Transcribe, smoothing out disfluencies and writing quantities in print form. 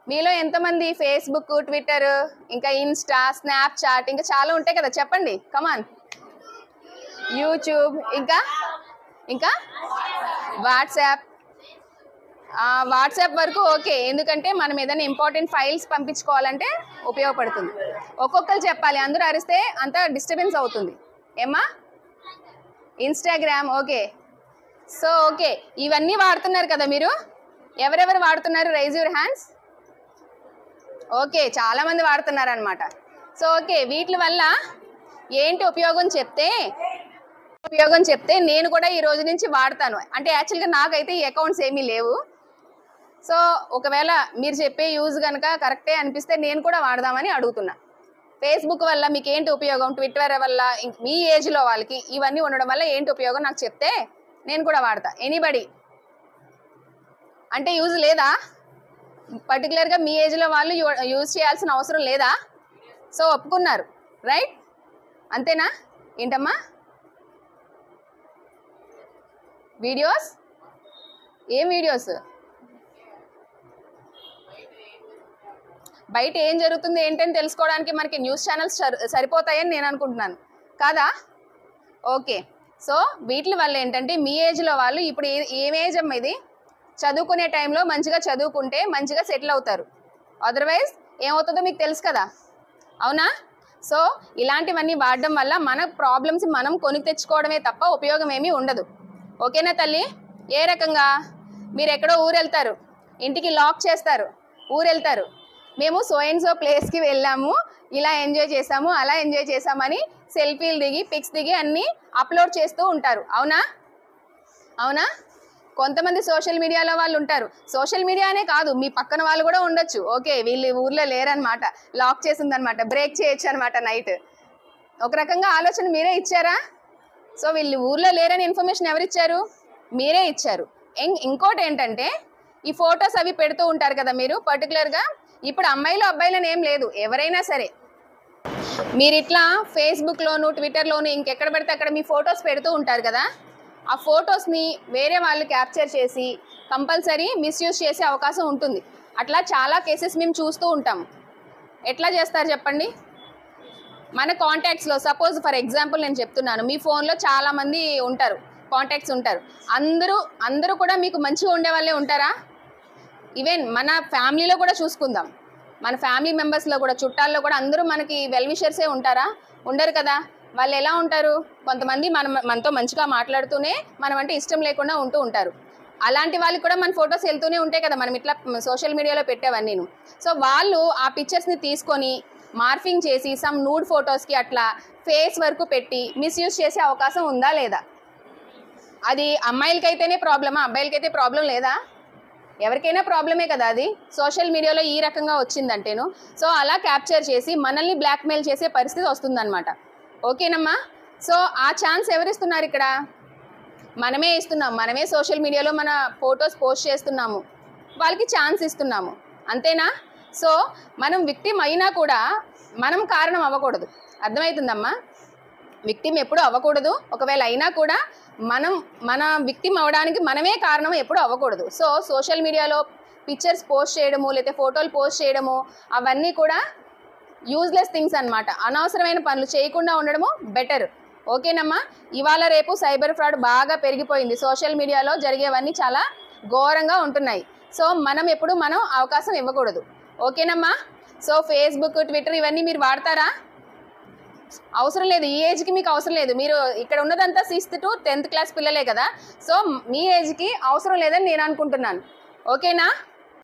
మీలో ఎంతమంది Facebook, Twitter, ఇంకా ఇన్స్టా, స్నాప్చాట్ ఇంకా చాలా ఉంటాయి కదా, చెప్పండి కమాన్. యూట్యూబ్, ఇంకా ఇంకా వాట్సాప్. వాట్సాప్ వరకు ఓకే, ఎందుకంటే మనం ఏదైనా ఇంపార్టెంట్ ఫైల్స్ పంపించుకోవాలంటే ఉపయోగపడుతుంది. ఒక్కొక్కరు చెప్పాలి, అందరూ అరిస్తే అంత డిస్టర్బెన్స్ అవుతుంది. ఏమ్మా? Instagram okay. సో ఓకే, ఇవన్నీ వాడుతున్నారు కదా మీరు? ఎవరెవరు వాడుతున్నారు? Rise your hands. ఓకే, చాలా మంది వాడుతున్నారు అనమాట. సో ఓకే, వీటి వల్ల ఏంటి ఉపయోగం చెప్తే నేను కూడా ఈ రోజు నుంచి వాడతాను. అంటే యాక్చువల్గా నాకైతే ఈ అకౌంట్స్ ఏమీ లేవు. సో ఒకవేళ మీరు చెప్పే యూజ్ కనుక కరెక్టే అనిపిస్తే నేను కూడా వాడదామని అడుగుతున్నా. ఫేస్బుక్ వల్ల మీకు ఏంటి ఉపయోగం, ట్విట్టర్ వల్ల మీ ఏజ్లో వాళ్ళకి ఇవన్నీ ఉండడం వల్ల ఏంటి ఉపయోగం నాకు చెప్తే నేను కూడా వాడతా. ఎనీబడి అంటే యూజ్ లేదా? పర్టికులర్గా మీ ఏజ్లో వాళ్ళు యూజ్ చేయాల్సిన అవసరం లేదా? సో ఒప్పుకున్నారు, రైట్? అంతేనా? ఏంటమ్మా? వీడియోస్? ఏం వీడియోస్? బయట ఏం జరుగుతుంది ఏంటని తెలుసుకోవడానికి మనకి న్యూస్ ఛానల్స్ సరిపోతాయని నేను అనుకుంటున్నాను, కాదా? ఓకే, సో వీటి వల్ల ఏంటంటే మీ ఏజ్లో వాళ్ళు ఇప్పుడు ఏం ఏజ్ అమ్మ ఇది? చదువుకునే టైంలో మంచిగా చదువుకుంటే మంచిగా సెటిల్ అవుతారు. అదర్వైజ్ ఏమవుతుందో మీకు తెలుసు కదా, అవునా? సో ఇలాంటివన్నీ వాడడం వల్ల మన ప్రాబ్లమ్స్ మనం కొని తెచ్చుకోవడమే తప్ప ఉపయోగం ఏమీ ఉండదు. ఓకేనా తల్లి? ఏ రకంగా? మీరు ఎక్కడో ఊరు వెళ్తారు, ఇంటికి లాక్ చేస్తారు, ఊరు వెళ్తారు, మేము సో అండ్ సో ప్లేస్కి వెళ్ళాము, ఇలా ఎంజాయ్ చేసాము, అలా ఎంజాయ్ చేసామని సెల్ఫీలు దిగి పిక్స్ దిగి అన్నీ అప్లోడ్ చేస్తూ ఉంటారు, అవునా? అవునా? కొంతమంది సోషల్ మీడియాలో వాళ్ళు ఉంటారు. సోషల్ మీడియానే కాదు, మీ పక్కన వాళ్ళు కూడా ఉండొచ్చు. ఓకే, వీళ్ళు ఊర్లో లేరనమాట, లాక్ చేసిందనమాట, బ్రేక్ చేయొచ్చు అనమాట నైట్. ఒక రకంగా ఆలోచన మీరే ఇచ్చారా? సో వీళ్ళు ఊర్లో లేరని ఇన్ఫర్మేషన్ ఎవరిచ్చారు? మీరే ఇచ్చారు. ఇంకోటి ఏంటంటే ఈ ఫొటోస్ అవి పెడుతూ ఉంటారు కదా మీరు, పర్టికులర్గా ఇప్పుడు అమ్మాయిలు అబ్బాయిలని ఏం లేదు, ఎవరైనా సరే మీరు ఇట్లా ఫేస్బుక్లోను ట్విట్టర్లోను ఇంకెక్కడ పెడితే అక్కడ మీ ఫొటోస్ పెడుతూ ఉంటారు కదా, ఆ ఫొటోస్ని వేరే వాళ్ళు క్యాప్చర్ చేసి కంపల్సరీ మిస్యూజ్ చేసే అవకాశం ఉంటుంది. అట్లా చాలా కేసెస్ మేము చూస్తూ ఉంటాము. ఎట్లా చేస్తారు చెప్పండి? మన కాంటాక్ట్స్లో సపోజ్ ఫర్ ఎగ్జాంపుల్ నేను చెప్తున్నాను, మీ ఫోన్లో చాలామంది ఉంటారు, కాంటాక్ట్స్ ఉంటారు, అందరూ కూడా మీకు మంచిగా ఉండే వాళ్ళే ఉంటారా? ఈవెన్ మన ఫ్యామిలీలో కూడా చూసుకుందాం, మన ఫ్యామిలీ మెంబర్స్లో కూడా చుట్టాల్లో కూడా అందరూ మనకి వెల్ విషర్సే ఉంటారా? ఉండరు కదా. వాళ్ళు ఎలా ఉంటారు? కొంతమంది మనతో మంచిగా మాట్లాడుతూనే మనం అంటే ఇష్టం లేకుండా ఉంటూ ఉంటారు. అలాంటి వాళ్ళకి కూడా మన ఫొటోస్ వెళ్తూనే ఉంటాయి కదా, మనం ఇట్లా సోషల్ మీడియాలో పెట్టేవన్నీ. సో వాళ్ళు ఆ పిక్చర్స్ని తీసుకొని మార్ఫింగ్ చేసి సమ్ నూడ్ ఫొటోస్కి అట్లా ఫేస్ వరకు పెట్టి మిస్యూజ్ చేసే అవకాశం ఉందా లేదా? అది అమ్మాయిలకైతేనే ప్రాబ్లమా, అబ్బాయిలకైతే ప్రాబ్లం లేదా? ఎవరికైనా ప్రాబ్లమే కదా అది. సోషల్ మీడియాలో ఈ రకంగా వచ్చిందంటేను సో అలా క్యాప్చర్ చేసి మనల్ని బ్లాక్మెయిల్ చేసే పరిస్థితి వస్తుందన్నమాట. ఓకేనమ్మా? సో ఆ ఛాన్స్ ఎవరిస్తున్నారు ఇక్కడ? మనమే ఇస్తున్నాం. మనమే సోషల్ మీడియాలో మన ఫొటోస్ పోస్ట్ చేస్తున్నాము, వాళ్ళకి ఛాన్స్ ఇస్తున్నాము, అంతేనా? సో మనం విక్టిమ్ అయినా కూడా మనం కారణం అవ్వకూడదు. అర్థమవుతుందమ్మా? విక్టిమ్ ఎప్పుడు అవ్వకూడదు. ఒకవేళ అయినా కూడా మన విక్టిమ్ అవ్వడానికి మనమే కారణం ఎప్పుడు అవ్వకూడదు. సో సోషల్ మీడియాలో పిక్చర్స్ పోస్ట్ చేయడము లేకపోతే ఫోటోలు పోస్ట్ చేయడము అవన్నీ కూడా యూజ్లెస్ థింగ్స్ అనమాట. అనవసరమైన పనులు చేయకుండా ఉండడము బెటర్. ఓకేనమ్మా? ఇవాళ రేపు సైబర్ ఫ్రాడ్ బాగా పెరిగిపోయింది. సోషల్ మీడియాలో జరిగేవన్నీ చాలా ఘోరంగా ఉంటున్నాయి. సో మనం అవకాశం ఇవ్వకూడదు. ఓకేనమ్మా? సో ఫేస్బుక్, ట్విట్టర్ ఇవన్నీ మీరు వాడతారా? అవసరం లేదు. ఈ ఏజ్కి మీకు అవసరం లేదు. మీరు ఇక్కడ ఉన్నదంతా 6th to 10th క్లాస్ పిల్లలే కదా. సో మీ ఏజ్కి అవసరం లేదని నేను అనుకుంటున్నాను. ఓకేనా?